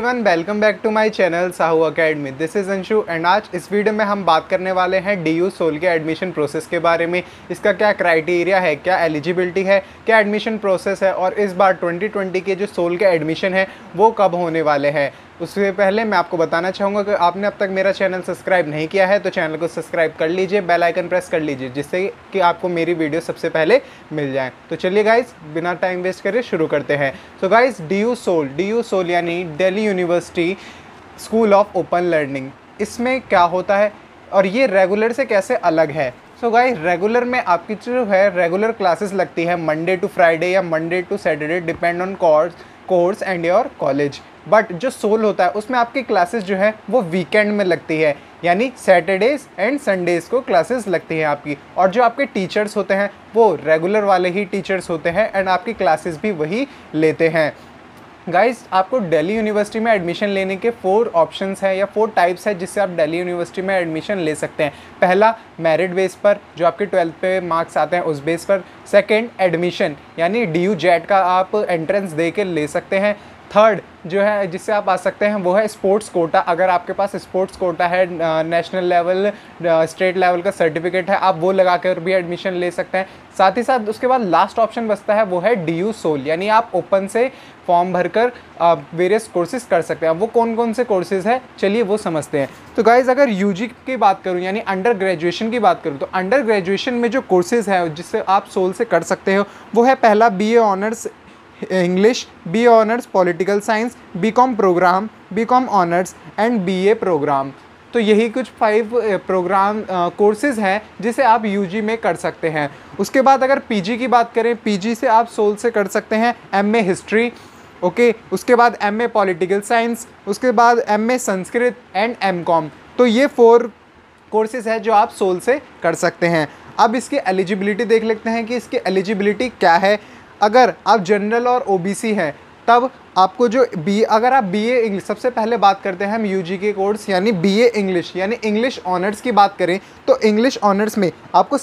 Everyone, welcome back to my channel Sahu academy. This is Anshu and आज इस video में हम बात करने वाले हैं डीयू सोल के एडमिशन प्रोसेस के बारे में। इसका क्या क्राइटेरिया है, क्या एलिजिबिलिटी है, क्या एडमिशन प्रोसेस है और इस बार 2020 के जो सोल के एडमिशन है वो कब होने वाले हैं। उससे पहले मैं आपको बताना चाहूँगा कि आपने अब तक मेरा चैनल सब्सक्राइब नहीं किया है तो चैनल को सब्सक्राइब कर लीजिए, बेल आइकन प्रेस कर लीजिए जिससे कि आपको मेरी वीडियो सबसे पहले मिल जाए। तो चलिए गाइस, बिना टाइम वेस्ट करे शुरू करते हैं। तो गाइस, डीयू सोल यानी Delhi university school of open learning, इसमें क्या होता है और ये रेगुलर से कैसे अलग है। सो गाइस, रेगुलर में आपकी जो है रेगुलर क्लासेस लगती है मंडे टू फ्राइडे या Monday to Saturday, depend on course and your college. But जो सोल होता है उसमें आपकी क्लासेस जो है वो वीकेंड में लगती है, यानी सैटरडेज एंड संडेज़ को क्लासेस लगती हैं आपकी। और जो आपके टीचर्स होते हैं वो रेगुलर वाले ही टीचर्स होते हैं एंड आपकी क्लासेस भी वही लेते हैं। गाइस, आपको दिल्ली यूनिवर्सिटी में एडमिशन लेने के 4 ऑप्शंस हैं या 4 टाइप्स है जिससे आप दिल्ली यूनिवर्सिटी में एडमिशन ले सकते हैं। पहला, मेरिट बेस पर, जो आपके 12th पे मार्क्स आते हैं उस बेस पर। सेकंड, एडमिशन यानी डीयू जेट का आप एंट्रेंस दे के ले सकते हैं। थर्ड जो है जिससे आप आ सकते हैं वो है स्पोर्ट्स कोटा। अगर आपके पास स्पोर्ट्स कोटा है, नेशनल लेवल, स्टेट लेवल का सर्टिफिकेट है, आप वो लगा कर भी एडमिशन ले सकते हैं। साथ ही साथ उसके बाद लास्ट ऑप्शन बचता है वो है डीयू सोल, यानी आप ओपन से फॉर्म भरकर वेरियस कोर्सेज कर सकते हैं। वो कौन कौन से कोर्सेज है चलिए वो समझते हैं। तो गाइज़, अगर यूजी की बात करूं यानी अंडर ग्रेजुएशन की बात करूं तो अंडर ग्रेजुएशन में जो कोर्सेज है जिससे आप सोल से कर सकते हो वो है पहला BA honours English, BA honours political science, BCom programme, BCom honours and BA programme. तो यही कुछ 5 प्रोग्राम कोर्सेज़ हैं जिसे आप यूजी में कर सकते हैं। उसके बाद अगर पीजी की बात करें, पीजी से आप सोल से कर सकते हैं MA हिस्ट्री, ओके। उसके बाद MA पॉलिटिकल साइंस, उसके बाद MA संस्कृत एंड MCom। तो ये 4 कोर्सेज़ है जो आप सोल से कर सकते हैं। अब इसकी एलिजिबिलिटी देख लेते हैं कि इसकी एलिजिबिलिटी क्या है। अगर आप जनरल और OBC हैं तब आपको जो अगर आप BA इंग्लिश, सबसे पहले बात करते हैं हम यूजी के कोर्स यानी BA इंग्लिश यानी इंग्लिश ऑनर्स की बात करें तो इंग्लिश ऑनर्स में आपको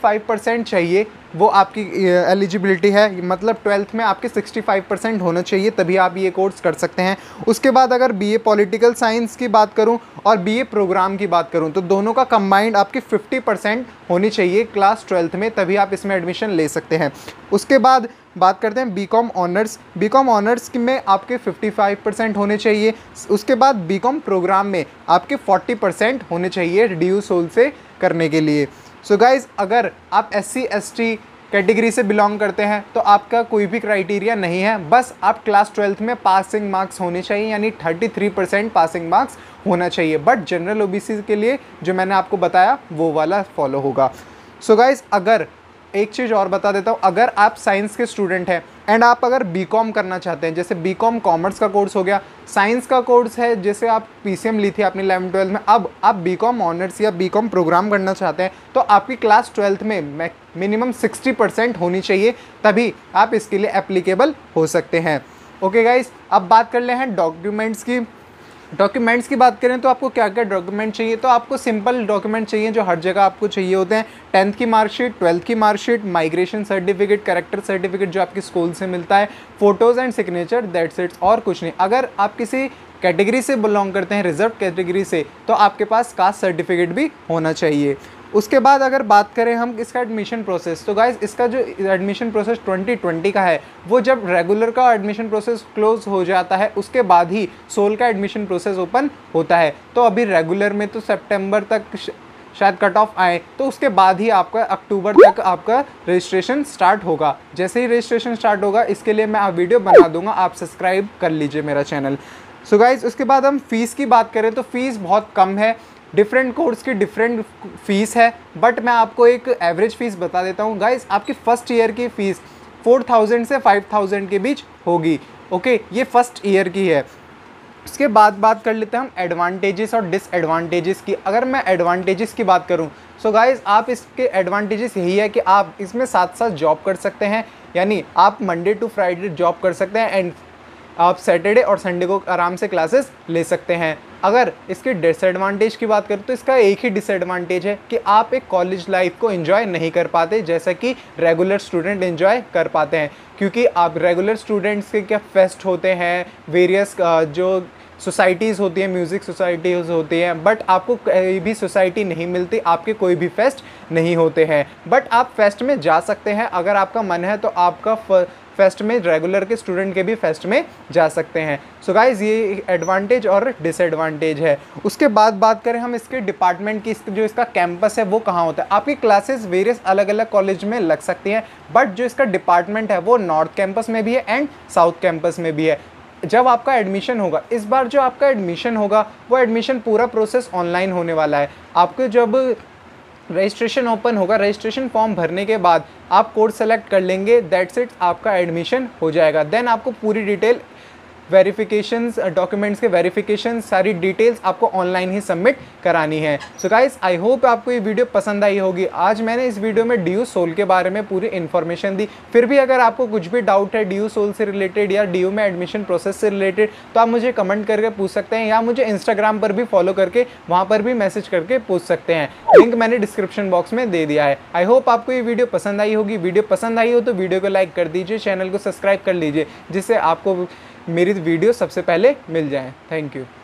65% चाहिए, वो आपकी एलिजिबिलिटी है। मतलब 12th में आपके 65% होना चाहिए तभी आप ये कोर्स कर सकते हैं। उसके बाद अगर BA पॉलिटिकल साइंस की बात करूं और BA प्रोग्राम की बात करूं तो दोनों का कंबाइंड आपकी 50% होनी चाहिए क्लास 12th में, तभी आप इसमें एडमिशन ले सकते हैं। उसके बाद बात करते हैं BCom ऑनर्स। BCom ऑनर्स में आपके 55% होने चाहिए। उसके बाद BCom प्रोग्राम में आपके 40% होने चाहिए डीयू सोल से करने के लिए। सो गाइज़, अगर आप SC ST कैटेगरी से बिलोंग करते हैं तो आपका कोई भी क्राइटेरिया नहीं है, बस आप क्लास 12th में पासिंग मार्क्स होने चाहिए यानी 33% पासिंग मार्क्स होना चाहिए। बट जनरल OBC के लिए जो मैंने आपको बताया वो वाला फॉलो होगा। सो गाइज़, अगर एक चीज़ और बता देता हूँ, अगर आप साइंस के स्टूडेंट हैं एंड आप अगर BCom करना चाहते हैं, जैसे BCom कॉमर्स का कोर्स हो गया, साइंस का कोर्स है जैसे आप PCM ली थी अपनी 11th-12th में, अब आप BCom ऑनर्स या BCom प्रोग्राम करना चाहते हैं तो आपकी क्लास 12th में मिनिमम 60% होनी चाहिए, तभी आप इसके लिए एप्लीकेबल हो सकते हैं। ओके गाइस, अब बात कर ले हैं डॉक्यूमेंट्स की बात करें तो आपको क्या क्या डॉक्यूमेंट चाहिए। तो आपको सिंपल डॉक्यूमेंट चाहिए जो हर जगह आपको चाहिए होते हैं। 10th की मार्कशीट, 12th की marksheet, migration certificate, character certificate जो आपकी स्कूल से मिलता है, photos and signature, that's it, और कुछ नहीं। अगर आप किसी कैटेगरी से बिलोंग करते हैं, रिजर्व कैटेगरी से, तो आपके पास कास्ट सर्टिफिकेट भी होना चाहिए। उसके बाद अगर बात करें हम इसका एडमिशन प्रोसेस, तो गाइज़ इसका जो एडमिशन प्रोसेस 2020 का है वो जब रेगुलर का एडमिशन प्रोसेस क्लोज हो जाता है उसके बाद ही सोल का एडमिशन प्रोसेस ओपन होता है। तो अभी रेगुलर में तो सितंबर तक शायद कट ऑफ आए, तो उसके बाद ही आपका अक्टूबर तक आपका रजिस्ट्रेशन स्टार्ट होगा। जैसे ही रजिस्ट्रेशन स्टार्ट होगा इसके लिए मैं वीडियो बना दूंगा, आप सब्सक्राइब कर लीजिए मेरा चैनल। सो गाइज़, उसके बाद हम फ़ीस की बात करें तो फ़ीस बहुत कम है, डिफरेंट कोर्स की डिफरेंट फ़ीस है, बट मैं आपको एक एवरेज फ़ीस बता देता हूँ। गाइज़, आपकी फ़र्स्ट ईयर की फ़ीस 4000 से 5000 के बीच होगी, ओके। ये फर्स्ट ईयर की है। उसके बाद बात कर लेते हैं हम एडवांटेजेस और डिसएडवांटेजेस की। अगर मैं एडवांटेजेस की बात करूं सो गाइज़, आप इसके एडवांटेजेस यही है कि आप इसमें साथ साथ जॉब कर सकते हैं, यानी आप मंडे टू फ्राइडे जॉब कर सकते हैं एंड आप सैटरडे और संडे को आराम से क्लासेस ले सकते हैं। अगर इसके डिसएडवांटेज की बात करें तो इसका एक ही डिसएडवांटेज है कि आप एक कॉलेज लाइफ को एंजॉय नहीं कर पाते जैसा कि रेगुलर स्टूडेंट एंजॉय कर पाते हैं, क्योंकि आप रेगुलर स्टूडेंट्स के क्या फेस्ट होते हैं, वेरियस जो सोसाइटीज़ होती हैं, म्यूज़िक सोसाइटीज़ होती हैं, बट आपको कोई भी सोसाइटी नहीं मिलती, आपके कोई भी फेस्ट नहीं होते हैं। बट आप फेस्ट में जा सकते हैं, अगर आपका मन है तो आपका फेस्ट में रेगुलर के स्टूडेंट के भी फेस्ट में जा सकते हैं। सो गाइज़ ये एडवांटेज और डिसएडवांटेज है। उसके बाद बात करें हम इसके डिपार्टमेंट की, जो इसका कैंपस है वो कहाँ होता है। आपकी क्लासेस वेरियस अलग अलग कॉलेज में लग सकती हैं, बट जो इसका डिपार्टमेंट है वो नॉर्थ कैंपस में भी है एंड साउथ कैंपस में भी है। जब आपका एडमिशन होगा, इस बार जो आपका एडमिशन होगा वो एडमिशन पूरा प्रोसेस ऑनलाइन होने वाला है। आपको जब रजिस्ट्रेशन ओपन होगा, रजिस्ट्रेशन फॉर्म भरने के बाद आप कोर्स सेलेक्ट कर लेंगे, दैट्स इट, आपका एडमिशन हो जाएगा। देन आपको पूरी डिटेल वेरिफिकेशंस, डॉक्यूमेंट्स के वेरिफिकेशन, सारी डिटेल्स आपको ऑनलाइन ही सबमिट करानी है। सो गाइस आई होप आपको ये वीडियो पसंद आई होगी। आज मैंने इस वीडियो में DU सोल के बारे में पूरी इन्फॉर्मेशन दी। फिर भी अगर आपको कुछ भी डाउट है DU सोल से रिलेटेड या DU में एडमिशन प्रोसेस से रिलेटेड, तो आप मुझे कमेंट करके पूछ सकते हैं, या मुझे इंस्टाग्राम पर भी फॉलो करके वहाँ पर भी मैसेज करके पूछ सकते हैं। लिंक मैंने डिस्क्रिप्शन बॉक्स में दे दिया है। आई होप आपको ये वीडियो पसंद आई होगी। वीडियो पसंद आई हो तो वीडियो को लाइक कर दीजिए, चैनल को सब्सक्राइब कर लीजिए, जिससे आपको मेरी वीडियो सबसे पहले मिल जाए। Thank you.